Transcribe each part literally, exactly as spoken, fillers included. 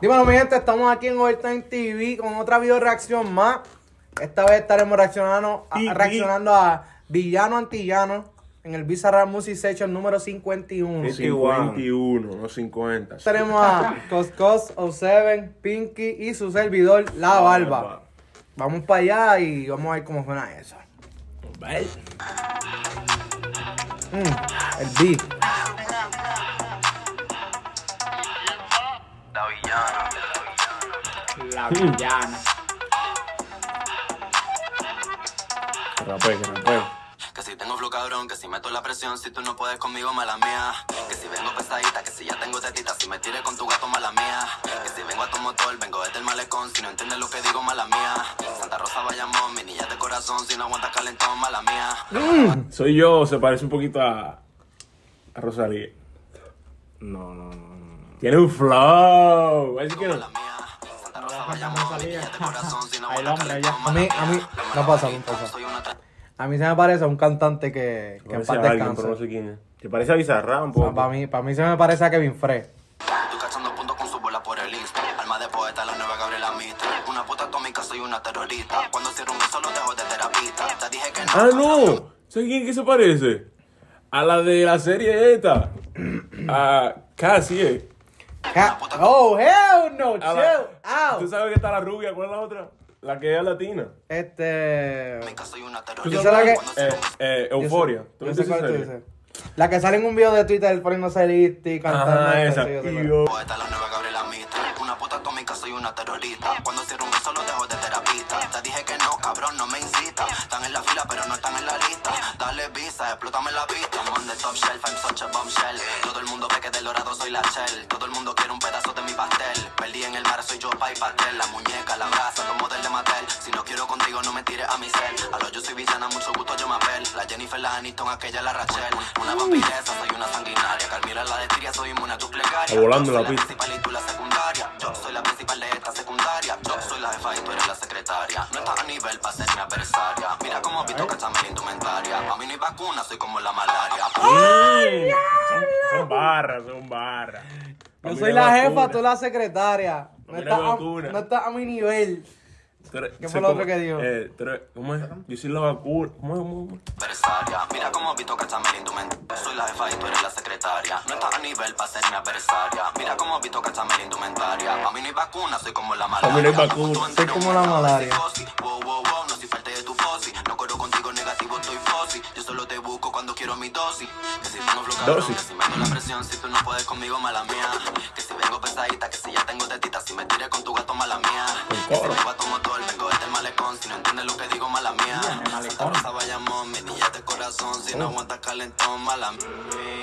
Dímelo, mi gente, estamos aquí en Overtime T V con otra video reacción más. Esta vez estaremos reaccionando a, reaccionando a Villano Antillano en el Bizarrap Music Session número cincuenta y uno. cincuenta y uno, no cincuenta. Tenemos a Coscos, O siete, Pinky y su servidor, La Barba. Vamos para allá y vamos a ver cómo suena eso. Mm, el beat. La villana. La villana. Rapé, que rapé. Que si tengo flow cabrón, que si meto la presión, si tú no puedes conmigo, mala mía. Que si vengo pesadita, que si ya tengo tetita, si me tires con tu gato, mala mía. Que si vengo a tu motor, vengo desde el malecón, si no entiendes lo que digo, mala mía. Santa Rosa, Bayamón, mi niña de corazón, si no aguantas calentón, mala mía. Mm. Soy yo, se parece un poquito a, a Rosalía. No, no, no, no. Tiene un flow. Así que no. Mala mía. Santa Rosa, Bayamón, mi niña de corazón, si no Ahí el aguantas hombre calentón, ya. A mí, a mí, no pasa, no pasa. soy una tra- A mí se me parece a un cantante que, que en Parece paz a alguien, descanse. pero no sé quién es. ¿Te parece a Bizarrap un poco? Para mí, para mí se me parece a Kevin Frey. Estoy cachando puntos con su bola por el Insta. Alma de poeta, la nueva Gabriela Mistral. Una puta atómica, soy una terrorista. Cuando cierro un beso lo dejo de terapista. Te dije que no. Ah, no. ¿Sabes quién que se parece? A la de la serie esta. A Cassie. Ja- Oh, hell no, A chill la- ¿Tú out. sabes que está la rubia? ¿Cuál es la otra? La que es latina. Este. Soy una ¿Tú terrorista. sabes sabes que? Eh, eh, yo sé- Euforia. ¿Tú yo viste sé esa cuál tú serie? dices. La que sale en un video de Twitter poniéndose lista y cantando. Ajá, esto, esa. sí, yo sé Y cuál. yo- Poeta, la nueva Gabriela Mistral. Una puta atómica, soy una terrorista. Cuando cierro un beso lo dejo de terapista. Te dije que no, cabrón, no me incita. Están en la fila, pero no están en la lista. Dale visa, explótame la pista. I'm on the top shelf, I'm such a bombshell. Todo el mundo ve que del dorado soy la shell. Todo el mundo quiere un pedazo de mi pastel. Perdí en el mar, soy yo, pa' y pastel. La muñeca, la brasa, los modelos de Mattel. Si no quiero contigo, no me tires a mi cel. A lo yo soy villana, mucho gusto, yo me apel. La Jennifer, la Aniston, aquella, la Rachel. Una vampiresa, soy una sanguinaria. Carmira, la de Tria, soy inmune a tu plegaria. Está volando Yo soy la pista. principal y tú la secundaria. Yo soy la principal de esta secundaria. Yo soy la jefa y tú eres la secretaria. No estás a nivel para ser mi adversaria. Mira cómo visto que la indumentaria. A mí no hay vacuna, soy como la malaria. Mm, Son, son barras, son barras. Yo soy la jefa, tú la secretaria. No Mira estás a, vacuna. no estás a mi nivel. Tú eres- ¿Qué sé fue lo cómo- otro que dijo? Eh, tú eres- ¿Cómo es? Yo soy la vacuna. ¿Cómo es? ¿Cómo es? Adversaria. Mira cómo visto que la indumentaria. Soy la jefa y tú eres la secretaria. No estás a nivel para ser mi adversaria. Mira cómo visto que la indumentaria. A mí no hay vacuna, soy como la malaria. A mí no hay vacuna. Soy como la malaria. Wow, wow, wow, no soy parte de tu fosi. No corro contigo negativo, estoy fosi. Yo solo te busco cuando quiero mi dosis. Que si tengo flow cabrón, Dosis. que si meto la presión, si tú no puedes conmigo, mala mía. Que si vengo pesadita, que si ya tengo tetita, si me tires con tu gato, mala mía. Que si coro. vengo a tu motor, vengo desde el malecón, si no entiendes lo que digo, mala mía. Viene el malecón. Santa Rosa, Bayamón, mi niña de corazón, si no aguantas calentón, mala mía.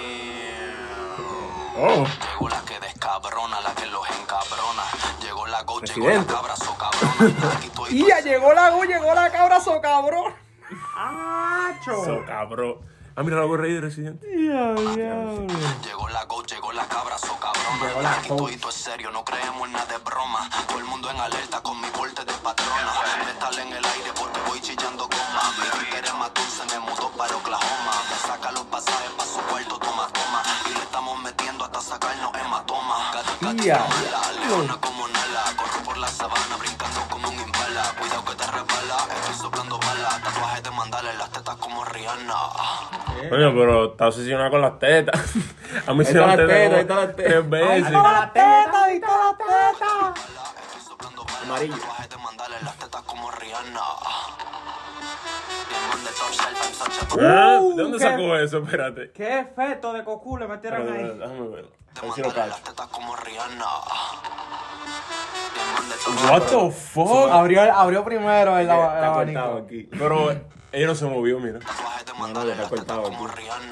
Oh. Llegó la que descabrona, la que los encabrona. Llegó la go, llegó la Presidente. cabra, so cabrona. Aquí estoy, Y ya llegó la gu, llegó la cabra, so cabrón. So cabrón. Ah, mira la gorra ahí de Residente. Llegó la go, llegó la cabra, so cabrona. Llegó la Aquí go. todito es serio, no creemos en nada de broma. Todo el mundo en alerta con mi porte de patrona. Metal en el aire porque voy chillando goma. Mi Twitter es más dulce, me mudó para Oklahoma. Me saca los pasajes pa' su cuarto, toma, toma. Y le estamos metiendo hasta sacarnos hematoma. Gata, gata, Ya. mala, leona como Nala. Corro por la sabana brincando como un impala. Cuidado que te resbala, estoy soplando balas. Tatuajes de mandala en las tetas como Rihanna. Coño, pero está obsesionado con las tetas. A mí Ahí se está me la han teta, como ahí está la teta. tres Ahí veces. está la teta, ahí está la teta. Estoy soplando balas. Amarillo. Tatuajes de mandala en las tetas como Rihanna. Diamond de top shelf, I'm such a Ah, Uh, ¿De dónde qué- sacó eso? Espérate. ¿Qué efecto de cocú le metieron Espérate, ahí? espérate, Déjame verlo. de A ver si lo mandala en cacho. las tetas como Rihanna. Diamond de top What shelf. the fuck? Abrió, abrió primero el, Está aba- el cortado abanico. aquí. Pero ella no se movió, mira. Tatuajes de no, mandala en está las tetas cortado como aquí. Rihanna.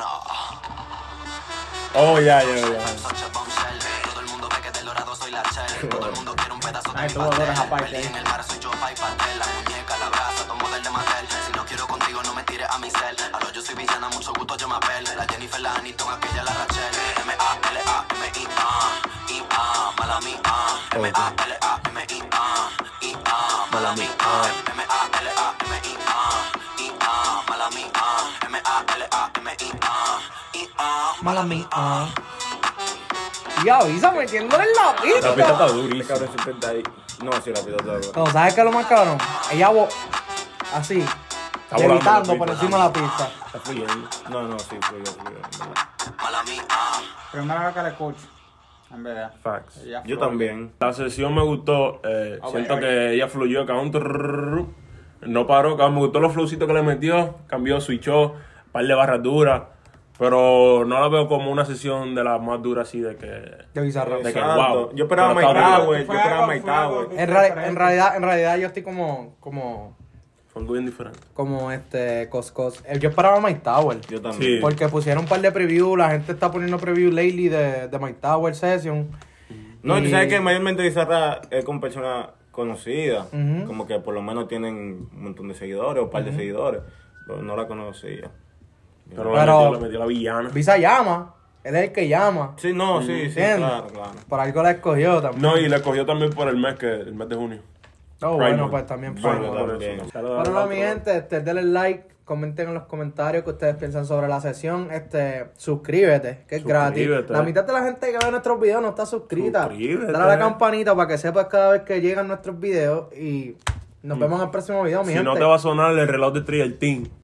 Oh, ya, ya, ya. Such a bombshell. Todo el mundo ve que del dorado soy la shell. Todo el mundo quiere un pedazo de Ay, mi tú adoras pastel. aparte. Perdí en el mar, soy yo, pa' y pastel. La muñeca, la brasa, tomo del de Mattel. Si no quiero contigo, no me tires a mi cel. A lo yo soy villana, mucho gusto, yo me apel. La Jennifer, la Aniston, aquella, la Rachel. M A L A M I A I A, mala mía. M A L A M I A I A, mala mía. M A L A M I A I A, mala mía. M A L A M I A I A, Mala mía. Y avisa metiéndole en la La pista pista. está Este durísima. cabrón setenta y... No, sí, la pista está dura. No, ¿sabes qué es lo más cabrón? Ella vo- así, volando levitando la por pista. encima de la pista. Está fluyendo. No, no, sí, fue yo, fue yo. Mala mía, ah. Primera vez que la escucho, en verdad. Facts. Ella Yo fue- también. La sesión me gustó. eh, Ok, siento ok. que ella fluyó, cabrón. trrrr, No paró, cabrón. Me gustó los flowcitos que le metió. Cambió, switchó. Un par de barras duras. Pero no la veo como una sesión de las más duras así de que. De Bizarrap. De que, Exacto. wow. Yo esperaba Pero My está Tower, duro. yo Fue esperaba algo- My fue algo Tower. que- En, reali- en realidad, en realidad yo estoy como, como, Fue algo bien diferente. como este Coscos. El yo esperaba My Tower. Yo también. Sí. Porque pusieron un par de previews, la gente está poniendo preview lately de, de My Tower Session. No, Y- tú sabes que mayormente Bizarra es con personas conocidas. Ujú. Como que por lo menos tienen un montón de seguidores o un par de seguidores. Pero no la conocía. Pero, Pero- le, metió, le metió la villana. Visa llama, él es el que llama. Sí, no, sí, sí, ¿Entiendes? claro, claro. Por algo la escogió también. No, y le cogió también por el mes que el mes de junio. Oh, Right, bueno, man. pues también fue. Bueno, por también. eso. Saludos Bueno, al no, mi otro. gente, este, denle like, comenten en los comentarios qué ustedes piensan sobre la sesión. Este, suscríbete, que es gratis. Suscríbete. La mitad de la gente que ve nuestros videos no está suscrita. Suscríbete. Dale a la campanita para que sepas cada vez que llegan nuestros videos y nos vemos en el próximo video, mi Si gente. no te va a sonar el reloj de Trial Team.